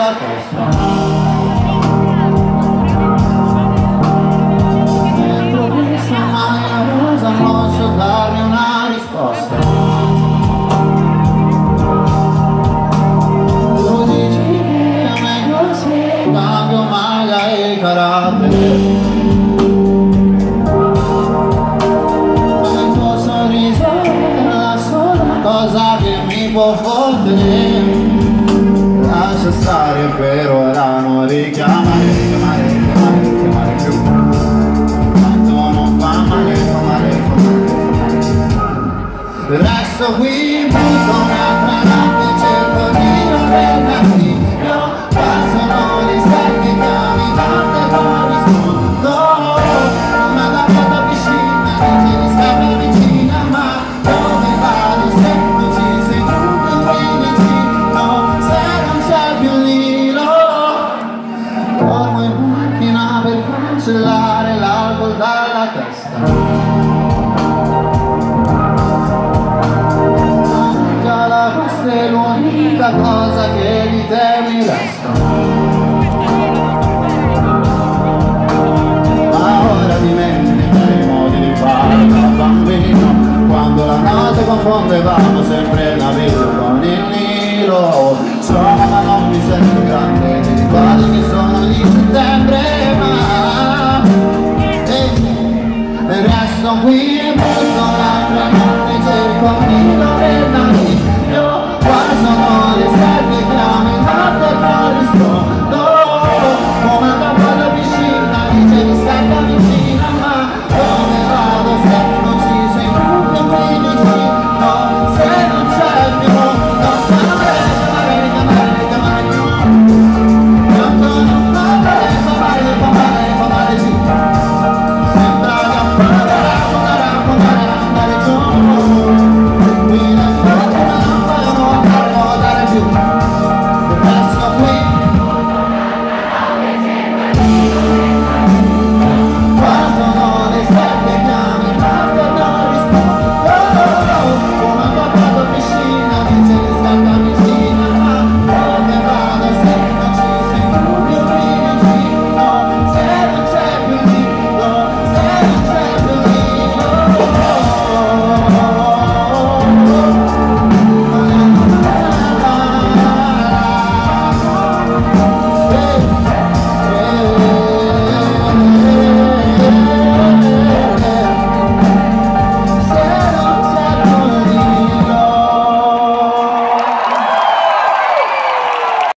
dalla testa. Non so darmi una risposta. Tu dici che è meglio se cambio mai il carattere. Ma il tuo sorriso è la sola cosa che mi può fottere. Lascia stare per ora, non richiamare più. Tanto non fa male. Resto qui, butto un'altra notte, cerco di non rendermi. Io passano gli stati che mi tante non rispondo. Ma da questa piscina dice di stare vicina, ma dove vado se non ci sei tu qui vicino? Se non c'è più il Nilo, torno in macchina per cancellare l'alcol dalla testa. Questa è l'unica cosa che di te mi resta. Ma ora dimentica i modi di fare da bambino, quando la notte confondevamo sempre la vita con il Nilo. Ma non mi sento grande, ti ricordi che sono di settembre, ma resto qui e molto l'altra notte cerco di non